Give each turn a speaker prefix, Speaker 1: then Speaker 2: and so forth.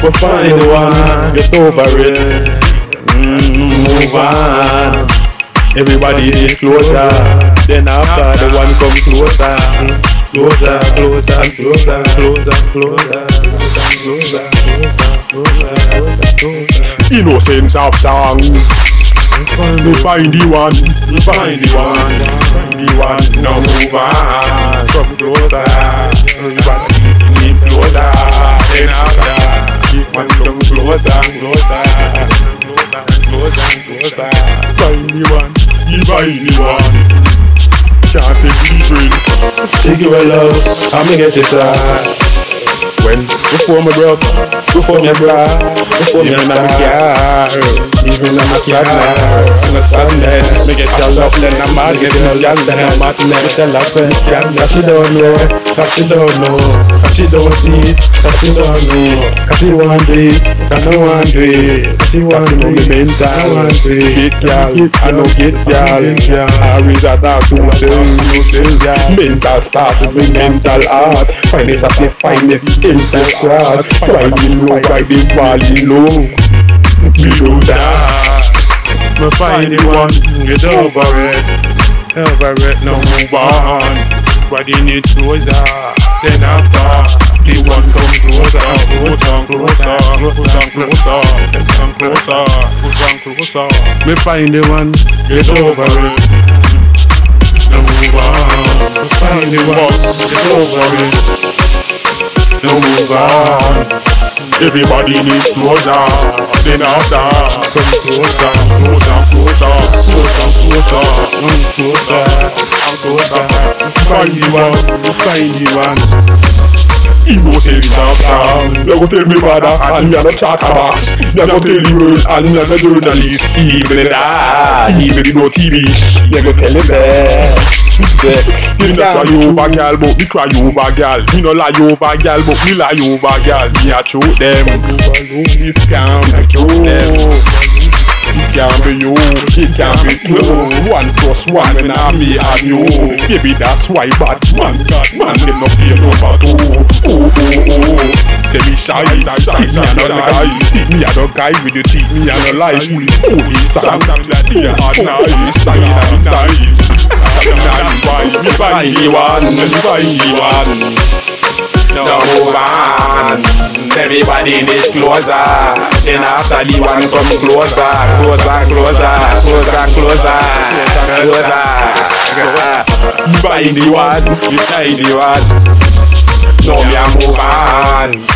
Speaker 1: But find the one, get over it. Move on. Everybody is closer. Then after the one come closer. Closer, closer, closer, closer, closer, closer, closer. Innocence of songs. We find the one, we find the one, find the one. Now move on, come closer. Everybody keep closer. Then after, keep one come closer, closer, closer, closer. Find the one, we find the one. Can't take the take you a love, I'ma get it right. When before my broke, before me bra, before me car, even on my car now. On a Sunday, me get your love, then I'm mad, get your love, then I'm mad, get your love, then that she don't know, that she don't know, that she don't see, that she don't know, that she want it, that no one do it, that she want to know me mental, get y'all, I know get y'all, I read that out to myself, mental start to bring mental art, finest of the finest in the class, riding low, riding valley low, below that, me find the one, get over it, now move on, body need closer, then after, the one come closer, closer, closer, closer, closer, closer, closer, closer, me find the one, get over it, now move on, me find the one, get over it. Now move on. Everybody needs closer. Then after, come closer, closer, closer, closer, closer, closer, closer. Find the one. Innocent of songs. You go tell me brother, and me a no chatterbox. You go tell the world, and me a no journalist. Even in that, even in no TV. You go tell me that. Me no cry over girl, but me cry over girl. Me no lie over girl, but me lie over girl. Me a choke them. It can't be you. It can't be you. It can't be you. 1+1 when I me and you. Baby that's why bad man them no feel over two. Oh. Tell me shy. Me a no guy. Me a no guy with the teeth. Me a no lie. Holy song. Nice. That's why me find the one. Now move on. Everybody needs closer. Then after the one come closer. Me find the one. Now me a move on.